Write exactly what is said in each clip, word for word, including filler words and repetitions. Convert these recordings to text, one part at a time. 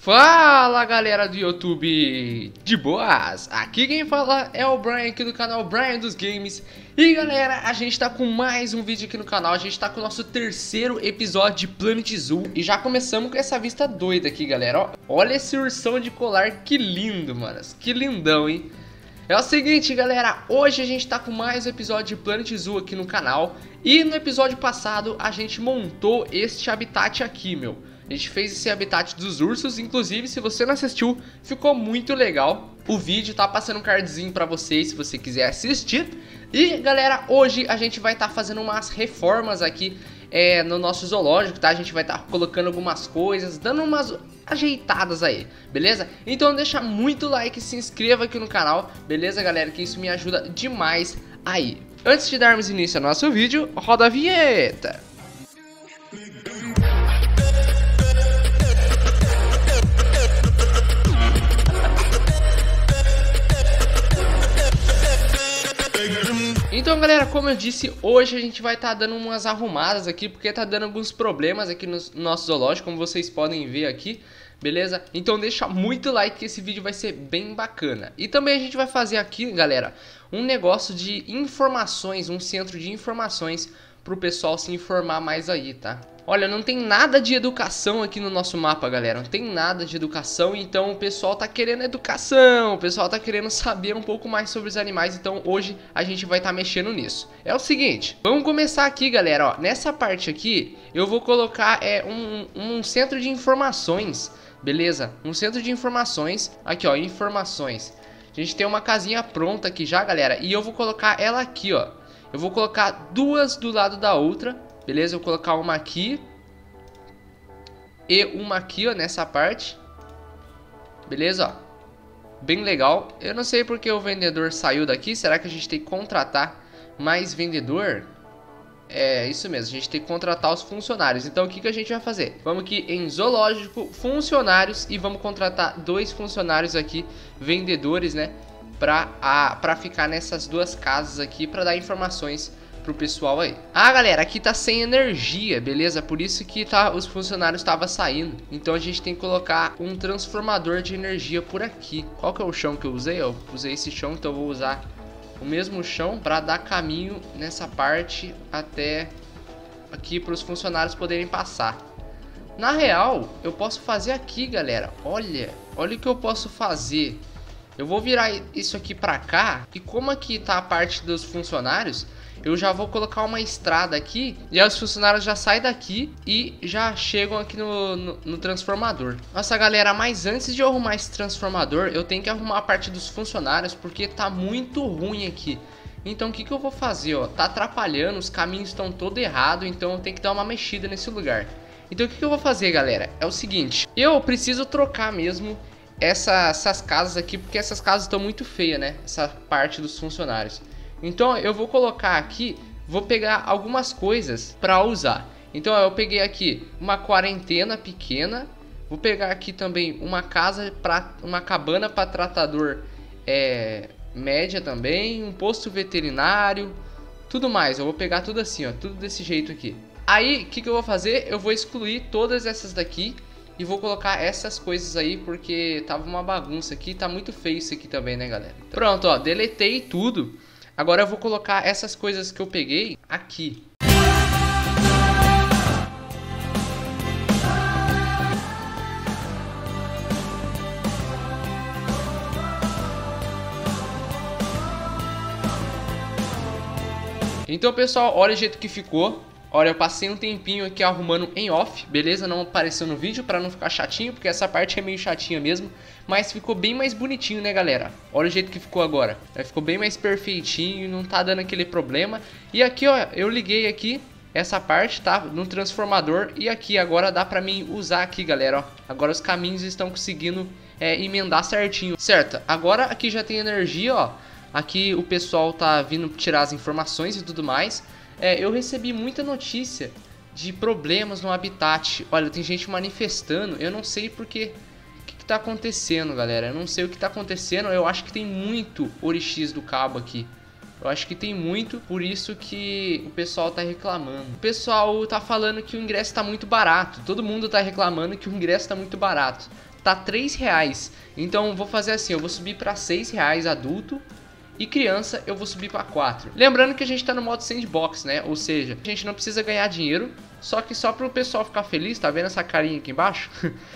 Fala galera do YouTube, de boas? Aqui quem fala é o Brian aqui do canal Brian dos Games. E galera, a gente tá com mais um vídeo aqui no canal. A gente tá com o nosso terceiro episódio de Planet Zoo. E já começamos com essa vista doida aqui, galera. Ó, olha esse ursão de colar, que lindo, manos. Que lindão, hein? É o seguinte, galera, hoje a gente tá com mais um episódio de Planet Zoo aqui no canal. E no episódio passado a gente montou este habitat aqui, meu. A gente fez esse habitat dos ursos, inclusive se você não assistiu, ficou muito legal. O vídeo tá passando um cardzinho pra vocês se você quiser assistir. E galera, hoje a gente vai estar tá fazendo umas reformas aqui é, no nosso zoológico, tá? A gente vai estar tá colocando algumas coisas, dando umas ajeitadas aí, beleza? Então deixa muito like, se inscreva aqui no canal, beleza galera? Que isso me ajuda demais aí. Antes de darmos início ao nosso vídeo, roda a vinheta! Então galera, como eu disse, hoje a gente vai estar tá dando umas arrumadas aqui, porque tá dando alguns problemas aqui no nosso zoológico, como vocês podem ver aqui, beleza? Então deixa muito like que esse vídeo vai ser bem bacana. E também a gente vai fazer aqui, galera, um negócio de informações, um centro de informações pro pessoal se informar mais aí, tá? Olha, não tem nada de educação aqui no nosso mapa, galera. Não tem nada de educação, então o pessoal tá querendo educação. O pessoal tá querendo saber um pouco mais sobre os animais, então hoje a gente vai estar tá mexendo nisso. É o seguinte, vamos começar aqui, galera, ó. Nessa parte aqui, eu vou colocar é, um, um centro de informações, beleza? Um centro de informações, aqui ó, informações. A gente tem uma casinha pronta aqui já, galera, e eu vou colocar ela aqui, ó. Eu vou colocar duas do lado da outra, beleza? Eu vou colocar uma aqui e uma aqui, ó, nessa parte. Beleza, ó. Bem legal. Eu não sei porque o vendedor saiu daqui. Será que a gente tem que contratar mais vendedor? É isso mesmo, a gente tem que contratar os funcionários. Então o que, que a gente vai fazer? Vamos aqui em zoológico, funcionários, e vamos contratar dois funcionários aqui, vendedores, né? Pra, a, pra ficar nessas duas casas aqui, pra dar informações pro pessoal aí. Ah, galera, aqui tá sem energia, beleza? Por isso que tá, os funcionários estavam saindo. Então a gente tem que colocar um transformador de energia por aqui. Qual que é o chão que eu usei? Eu usei esse chão, então eu vou usar o mesmo chão para dar caminho nessa parte até aqui para os funcionários poderem passar. Na real, eu posso fazer aqui, galera. Olha, olha o que eu posso fazer. Eu vou virar isso aqui para cá, e como aqui tá a parte dos funcionários, eu já vou colocar uma estrada aqui, e aí os funcionários já saem daqui e já chegam aqui no, no, no transformador. Nossa galera, mas antes de eu arrumar esse transformador, eu tenho que arrumar a parte dos funcionários, porque tá muito ruim aqui. Então o que, que eu vou fazer, ó? Tá atrapalhando, os caminhos estão todo errado, então eu tenho que dar uma mexida nesse lugar. Então o que, que eu vou fazer, galera? É o seguinte, eu preciso trocar mesmo essa, essas casas aqui, porque essas casas estão muito feias, né? Essa parte dos funcionários. Então eu vou colocar aqui, vou pegar algumas coisas para usar. Então eu peguei aqui uma quarentena pequena, vou pegar aqui também uma casa para uma cabana para tratador é, média também, um posto veterinário, tudo mais. Eu vou pegar tudo assim, ó, tudo desse jeito aqui. Aí o que, que eu vou fazer? Eu vou excluir todas essas daqui e vou colocar essas coisas aí, porque tava uma bagunça aqui, tá muito feio isso aqui também, né, galera? Pronto, ó, deletei tudo. Agora eu vou colocar essas coisas que eu peguei aqui. Então, pessoal, olha o jeito que ficou. Olha, eu passei um tempinho aqui arrumando em off, beleza? Não apareceu no vídeo pra não ficar chatinho, porque essa parte é meio chatinha mesmo. Mas ficou bem mais bonitinho, né, galera? Olha o jeito que ficou agora. Ficou bem mais perfeitinho, não tá dando aquele problema. E aqui, ó, eu liguei aqui essa parte, tá? No transformador. E aqui agora dá pra mim usar aqui, galera, ó. Agora os caminhos estão conseguindo é, emendar certinho. Certo, agora aqui já tem energia, ó. Aqui o pessoal tá vindo tirar as informações e tudo mais. É, eu recebi muita notícia de problemas no habitat. Olha, tem gente manifestando. Eu não sei porque o que, que tá acontecendo, galera. Eu não sei o que tá acontecendo. Eu acho que tem muito orixás do cabo aqui. Eu acho que tem muito, por isso que o pessoal tá reclamando. O pessoal tá falando que o ingresso tá muito barato. Todo mundo tá reclamando que o ingresso tá muito barato. tá três reais. Então vou fazer assim, eu vou subir para seis reais adulto. E criança eu vou subir para quatro. Lembrando que a gente tá no modo sandbox, né? Ou seja, a gente não precisa ganhar dinheiro. Só que só para o pessoal ficar feliz, tá vendo essa carinha aqui embaixo?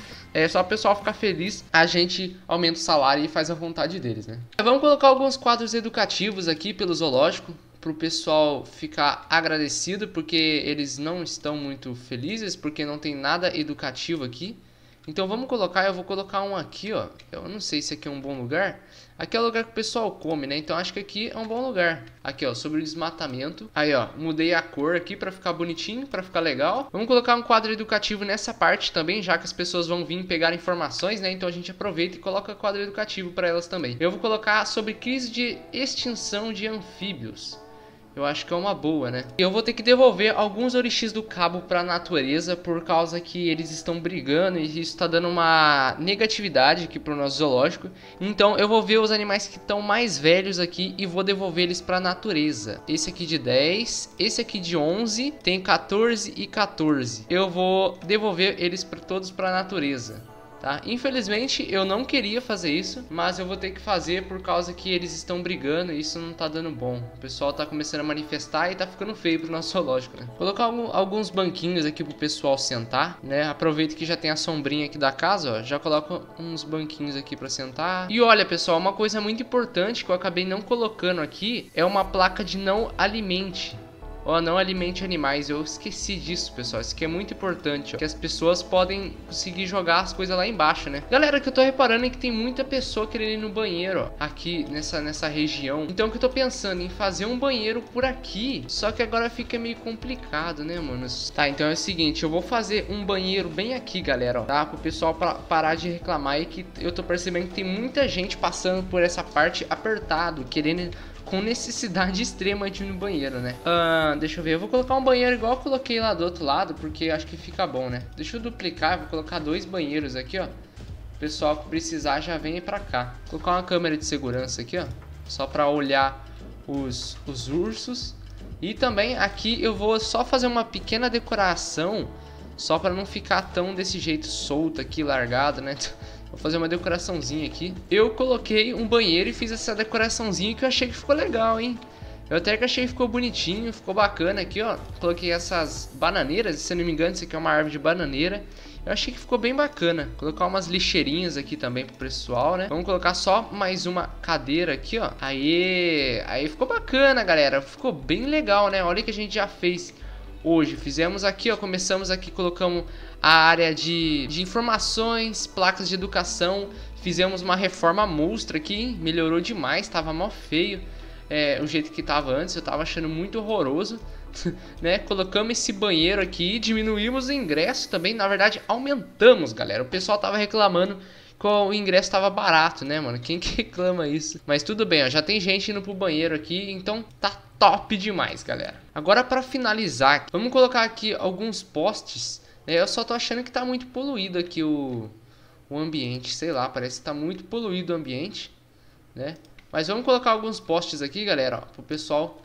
É só o pessoal ficar feliz, a gente aumenta o salário e faz a vontade deles, né? Vamos colocar alguns quadros educativos aqui pelo zoológico, para o pessoal ficar agradecido, porque eles não estão muito felizes, porque não tem nada educativo aqui. Então vamos colocar, eu vou colocar um aqui, ó. Eu não sei se aqui é um bom lugar. Aqui é o lugar que o pessoal come, né? Então acho que aqui é um bom lugar. Aqui, ó, sobre o desmatamento. Aí, ó, mudei a cor aqui pra ficar bonitinho, pra ficar legal. Vamos colocar um quadro educativo nessa parte também, já que as pessoas vão vir pegar informações, né? Então a gente aproveita e coloca quadro educativo pra elas também. Eu vou colocar sobre crise de extinção de anfíbios. Eu acho que é uma boa, né? Eu vou ter que devolver alguns orixás do cabo pra natureza, por causa que eles estão brigando e isso tá dando uma negatividade aqui pro nosso zoológico. Então eu vou ver os animais que estão mais velhos aqui e vou devolver eles pra natureza. Esse aqui de dez, esse aqui de onze, tem quatorze e quatorze. Eu vou devolver eles pra todos pra natureza. Tá? Infelizmente eu não queria fazer isso, mas eu vou ter que fazer por causa que eles estão brigando e isso não tá dando bom. O pessoal tá começando a manifestar e tá ficando feio pro nosso zoológico, né? Vou colocar algum, alguns banquinhos aqui pro pessoal sentar, né? Aproveita que já tem a sombrinha aqui da casa, ó. Já coloco uns banquinhos aqui pra sentar. E olha, pessoal, uma coisa muito importante que eu acabei não colocando aqui é uma placa de não alimente. Ó, não alimente animais. Eu esqueci disso, pessoal. Isso aqui é muito importante, ó. Que as pessoas podem conseguir jogar as coisas lá embaixo, né? Galera, o que eu tô reparando é que tem muita pessoa querendo ir no banheiro, ó. Aqui, nessa, nessa região. Então, o que eu tô pensando em fazer um banheiro por aqui. Só que agora fica meio complicado, né, mano? Tá, então é o seguinte. Eu vou fazer um banheiro bem aqui, galera, ó. Tá? Pro pessoal pra, parar de reclamar. E que eu tô percebendo que tem muita gente passando por essa parte apertado. Querendo... com necessidade extrema de ir no banheiro, né? Uh, deixa eu ver, eu vou colocar um banheiro igual eu coloquei lá do outro lado, porque acho que fica bom, né? Deixa eu duplicar, eu vou colocar dois banheiros aqui, ó. O pessoal que precisar já vem pra cá. Vou colocar uma câmera de segurança aqui, ó. Só pra olhar os, os ursos. E também aqui eu vou só fazer uma pequena decoração, só pra não ficar tão desse jeito solto aqui, largado, né? Vou fazer uma decoraçãozinha aqui. Eu coloquei um banheiro e fiz essa decoraçãozinha que eu achei que ficou legal, hein? Eu até que achei que ficou bonitinho, ficou bacana aqui, ó. Coloquei essas bananeiras, se eu não me engano, isso aqui é uma árvore de bananeira. Eu achei que ficou bem bacana. Colocar umas lixeirinhas aqui também pro pessoal, né? Vamos colocar só mais uma cadeira aqui, ó. Aí, aí ficou bacana, galera. Ficou bem legal, né? Olha o que a gente já fez hoje. Fizemos aqui, ó, começamos aqui, colocamos a área de, de informações, placas de educação. Fizemos uma reforma monstra aqui, hein? Melhorou demais, tava mó feio é, o jeito que tava antes, eu tava achando muito horroroso. Né? Colocamos esse banheiro aqui, diminuímos o ingresso também, na verdade aumentamos, galera. O pessoal tava reclamando que o ingresso tava barato, né, mano? Quem que reclama isso? Mas tudo bem, ó, já tem gente indo pro banheiro aqui, então tá top demais, galera. Agora pra finalizar, vamos colocar aqui alguns postes, né? Eu só tô achando que tá muito poluído aqui o, o ambiente, sei lá, parece que tá muito poluído o ambiente, né? Mas vamos colocar alguns postes aqui, galera, ó, pro pessoal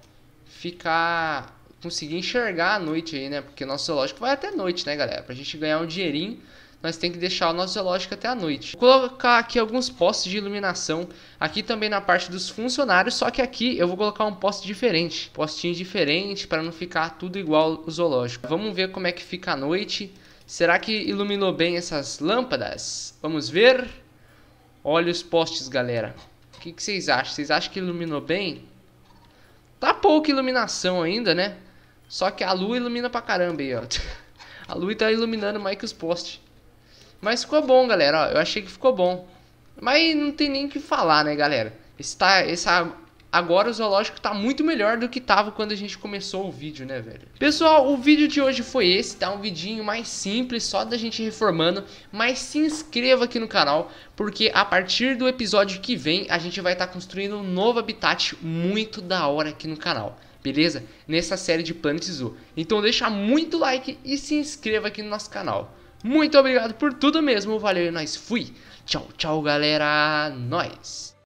ficar... conseguir enxergar à noite aí, né? Porque nosso zoológico vai até noite, né, galera? Pra gente ganhar um dinheirinho, nós tem que deixar o nosso zoológico até a noite. Vou colocar aqui alguns postes de iluminação. Aqui também na parte dos funcionários, só que aqui eu vou colocar um poste diferente. Postinho diferente, para não ficar tudo igual o zoológico. Vamos ver como é que fica a noite. Será que iluminou bem essas lâmpadas? Vamos ver. Olha os postes, galera. O que, que vocês acham? Vocês acham que iluminou bem? Tá pouca iluminação ainda, né? Só que a lua ilumina pra caramba aí, ó. A lua tá iluminando mais que os postes. Mas ficou bom, galera, ó. Eu achei que ficou bom. Mas não tem nem o que falar, né, galera? Esse tá, essa... Agora o zoológico tá muito melhor do que tava quando a gente começou o vídeo, né, velho? Pessoal, o vídeo de hoje foi esse, tá? Um vidinho mais simples, só da gente reformando. Mas se inscreva aqui no canal, porque a partir do episódio que vem, a gente vai estar tá construindo um novo habitat muito da hora aqui no canal. Beleza? Nessa série de Planet Zoo. Então deixa muito like e se inscreva aqui no nosso canal. Muito obrigado por tudo mesmo, valeu e nós fui. Tchau, tchau, galera. Nós.